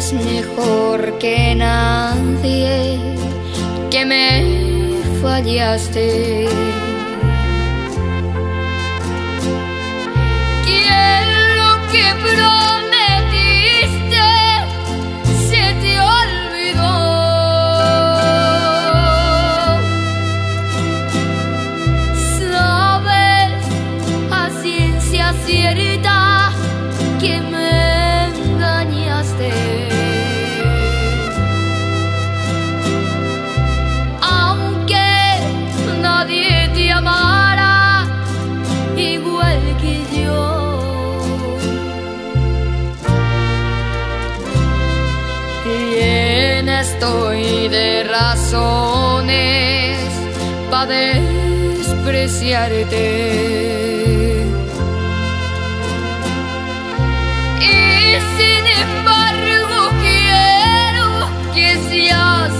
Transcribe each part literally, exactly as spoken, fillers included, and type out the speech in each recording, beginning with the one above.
sabes mejor que nadie que me fallaste. Que lo que prometiste se te olvidó. Sabes a ciencia cierta que me engañaste. Aunque nadie te amara igual que yo. Llena estoy de razones para despreciarte. Sin embargo quiero que seas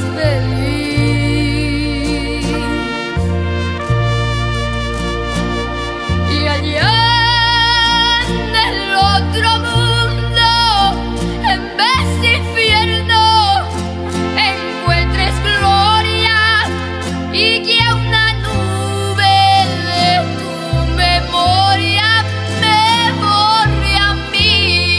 feliz. Y allá en el otro mundo, en vez de infierno, encuentres gloria y que una nube de tu memoria me borre a mí.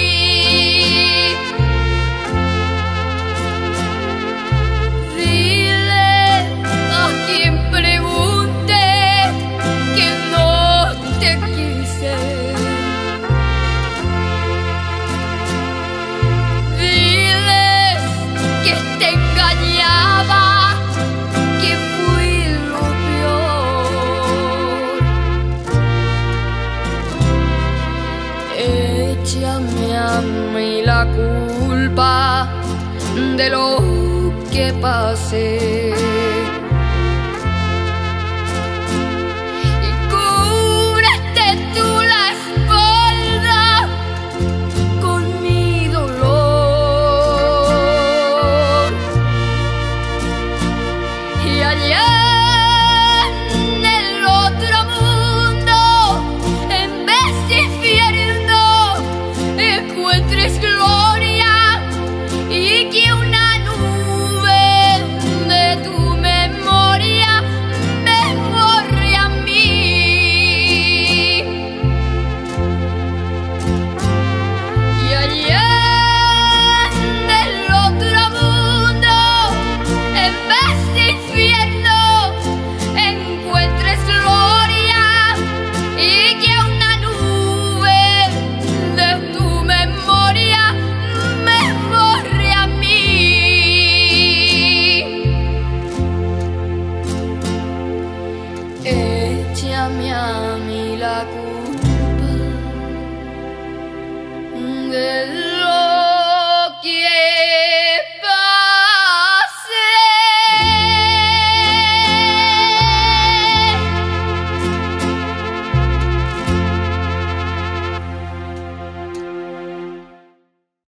Échame a mí la culpa de lo que pasé. Y cúbrete tú la espalda con mi dolor. Y allá en el otro mundo, en vez de infierno, encuentres gloria y que una nube de tu memoria me borre a mí. Y allá en el otro mundo, en vez de